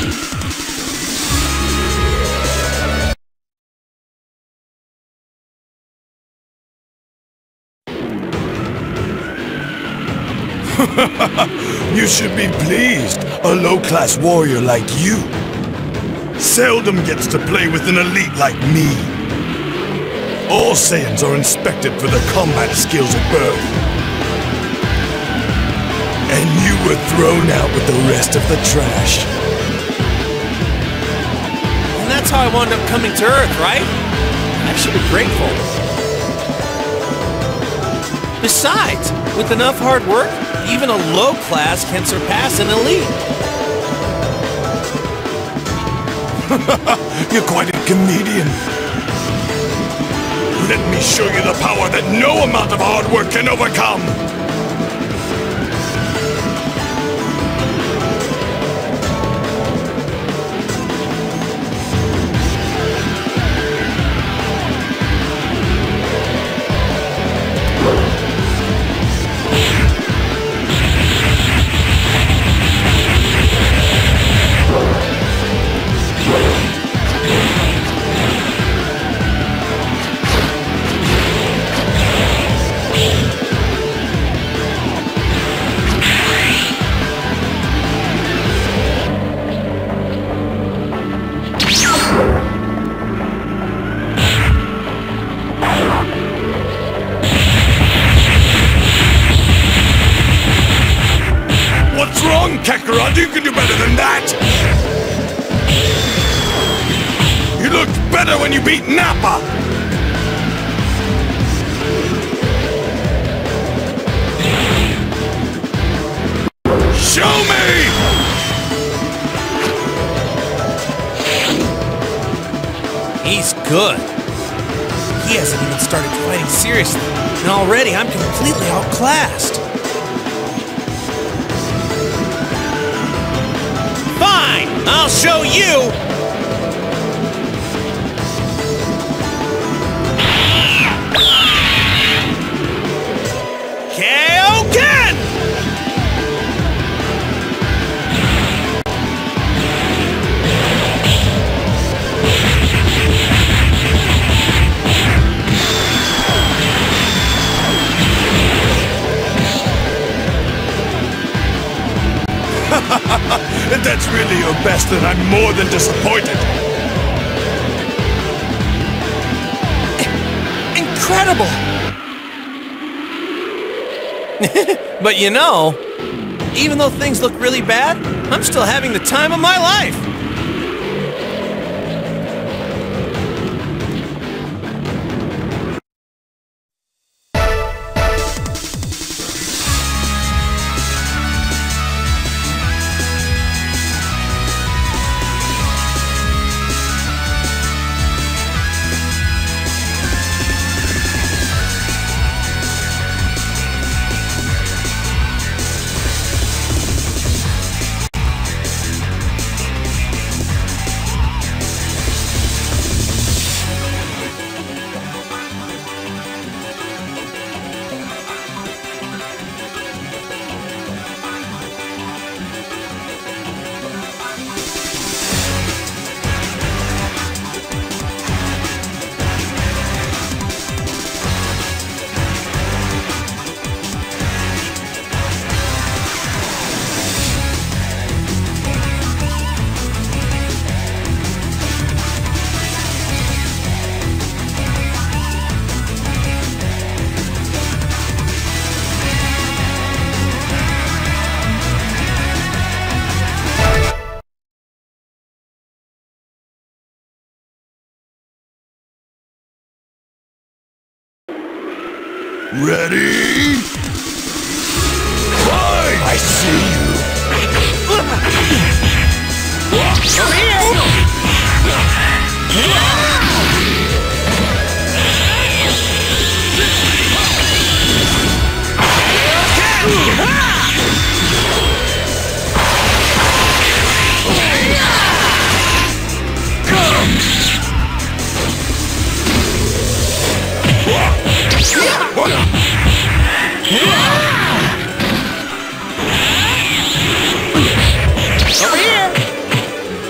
You should be pleased. A low-class warrior like you seldom gets to play with an elite like me. All Saiyans are inspected for their combat skills at birth. And you were thrown out with the rest of the trash. And that's how I wound up coming to Earth, right? I should be grateful. Besides, with enough hard work, even a low class can surpass an elite. You're quite a comedian. Let me show you the power that no amount of hard work can overcome. Kakarot, you can do better than that! You looked better when you beat Nappa! Show me! He's good. He hasn't even started fighting seriously, and already I'm completely outclassed. I'll show you! Kaioken! If that's really your best, then I'm more than disappointed. Incredible! But you know, even though things look really bad, I'm still having the time of my life! Ready? Fight! I see you. Over here! Over here!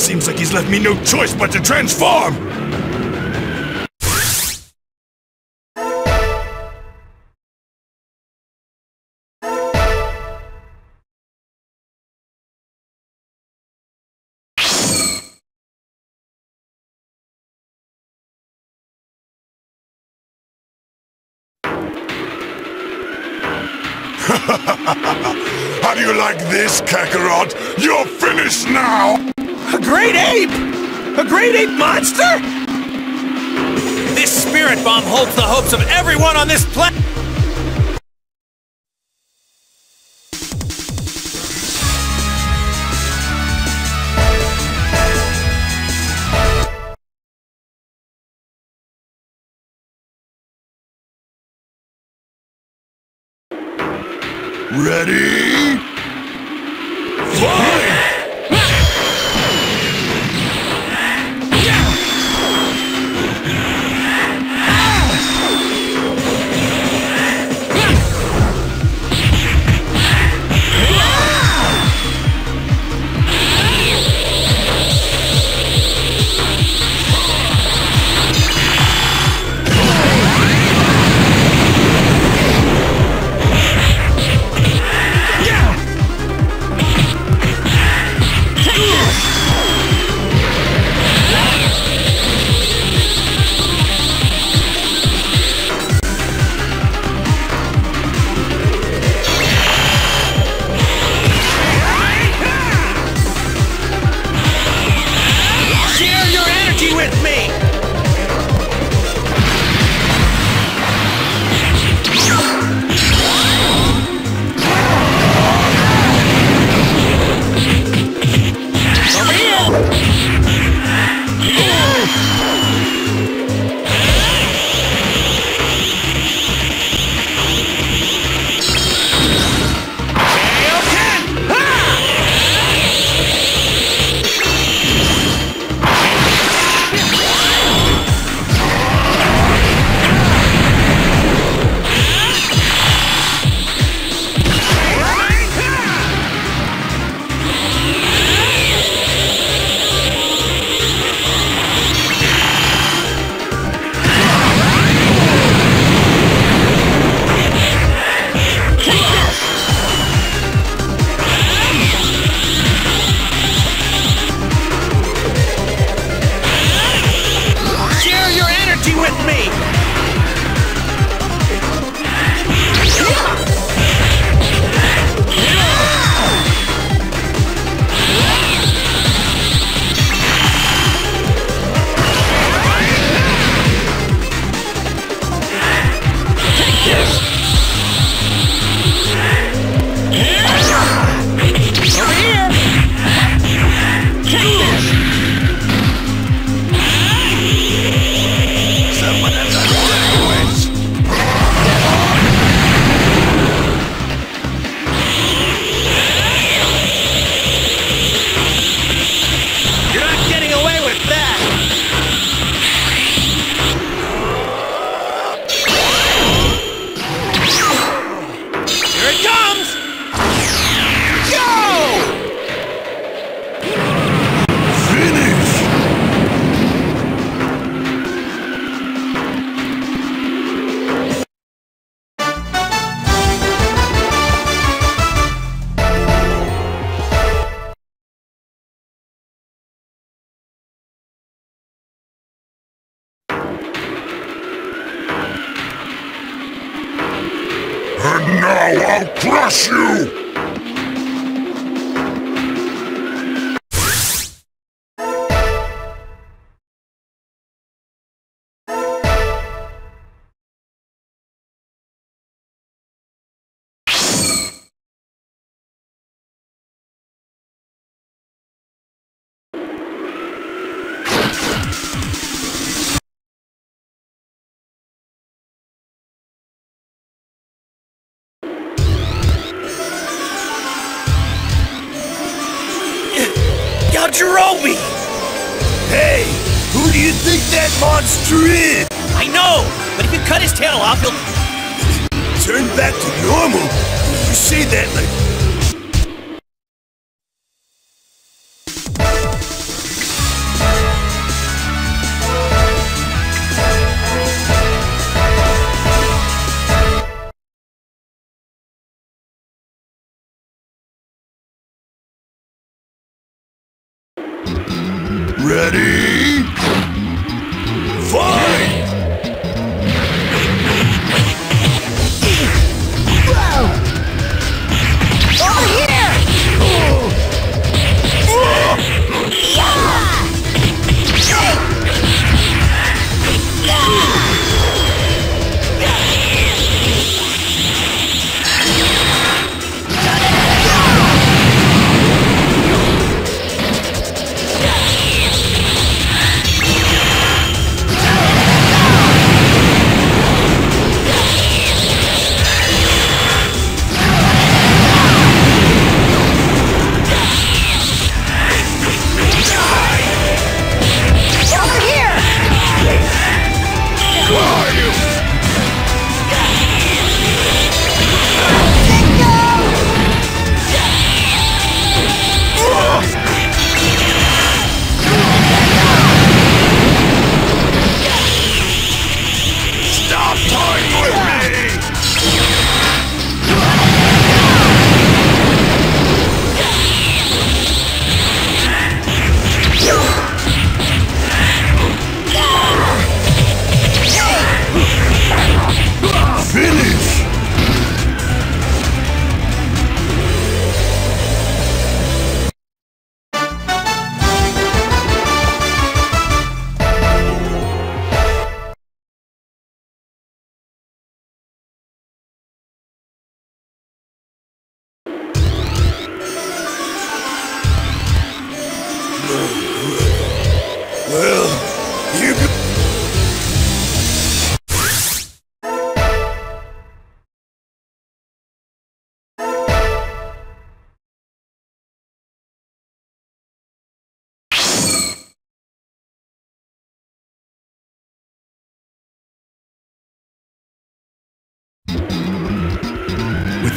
Seems like he's left me no choice but to transform! How do you like this, Kakarot? You're finished now! A great ape! A great ape monster?! This spirit bomb holds the hopes of everyone on this planet! Ready? Fight! And now I'll crush you! Yajirobe! Hey! Who do you think that monster is? I know! But if you cut his tail off, he'll Turn back to normal? You say that like...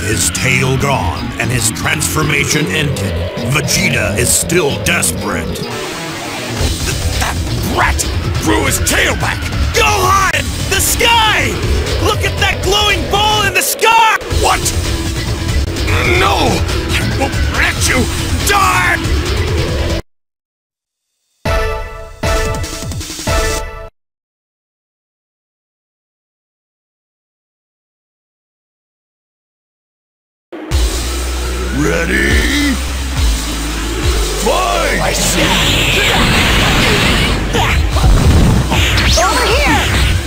his tail gone and his transformation ended, Vegeta is still desperate. That brat grew his tail back! Gohan! The sky! Look at that glowing ball in the sky! What? No! I won't let you die! Ready? Fight! I see! Over here!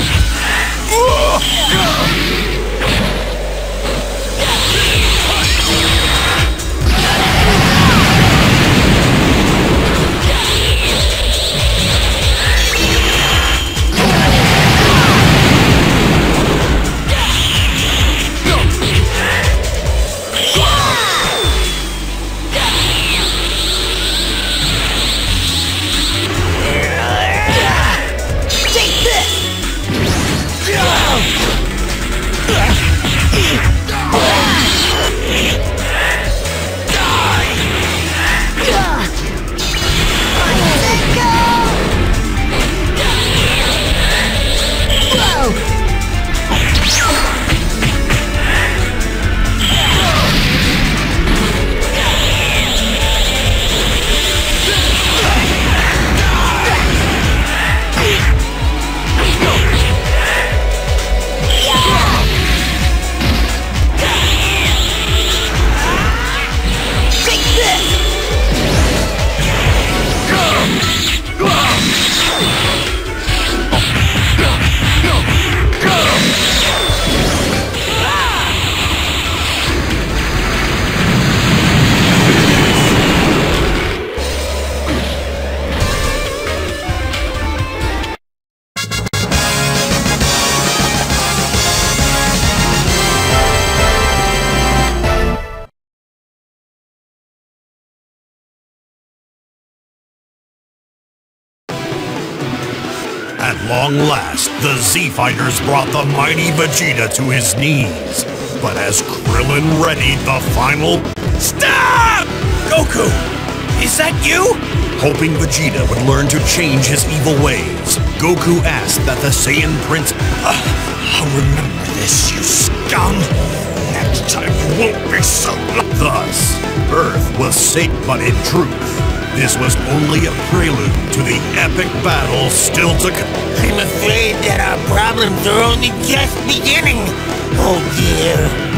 At long last, the Z-Fighters brought the mighty Vegeta to his knees. But as Krillin readied the final... Stop! Goku! Is that you? Hoping Vegeta would learn to change his evil ways, Goku asked that the Saiyan Prince... I'll remember this, you scum! Next time you won't be so... Thus, Earth was safe, but in truth, this was only a prelude to the epic battle still to come. I'm afraid that our problems are only just beginning. Oh dear.